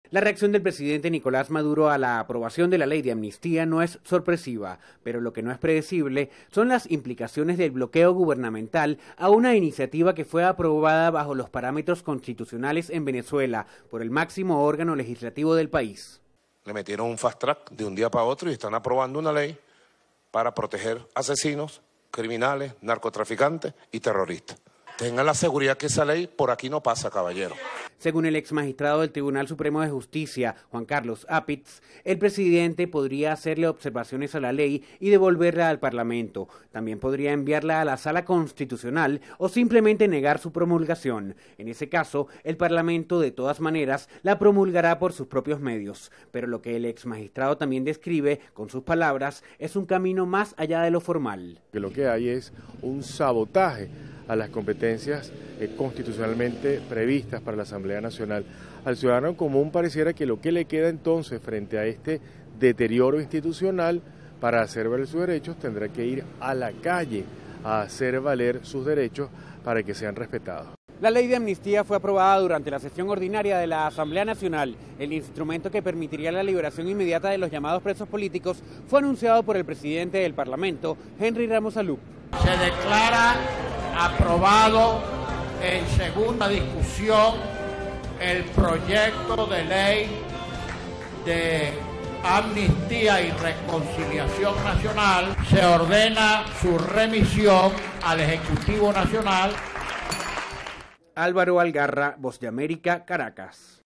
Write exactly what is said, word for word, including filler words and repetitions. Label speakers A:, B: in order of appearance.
A: La reacción del presidente Nicolás Maduro a la aprobación de la ley de amnistía no es sorpresiva, pero lo que no es predecible son las implicaciones del bloqueo gubernamental a una iniciativa que fue aprobada bajo los parámetros constitucionales en Venezuela por el máximo órgano legislativo del país.
B: Le metieron un fast track de un día para otro y están aprobando una ley para proteger asesinos, criminales, narcotraficantes y terroristas. Tengan la seguridad que esa ley por aquí no pasa, caballero.
A: Según el ex magistrado del Tribunal Supremo de Justicia, Juan Carlos Apitz, el presidente podría hacerle observaciones a la ley y devolverla al Parlamento. También podría enviarla a la Sala Constitucional o simplemente negar su promulgación. En ese caso, el Parlamento de todas maneras la promulgará por sus propios medios. Pero lo que el ex magistrado también describe, con sus palabras, es un camino más allá de lo formal.
C: Que lo que hay es un sabotaje a las competencias eh, constitucionalmente previstas para la Asamblea Nacional. Al ciudadano común pareciera que lo que le queda entonces frente a este deterioro institucional para hacer valer sus derechos tendrá que ir a la calle a hacer valer sus derechos para que sean respetados.
A: La ley de amnistía fue aprobada durante la sesión ordinaria de la Asamblea Nacional. El instrumento que permitiría la liberación inmediata de los llamados presos políticos fue anunciado por el presidente del Parlamento, Henry Ramos Alup.
D: Se declara aprobado en segunda discusión el proyecto de ley de amnistía y reconciliación nacional. Se ordena su remisión al Ejecutivo Nacional.
A: Álvaro Algarra, Voz de América, Caracas.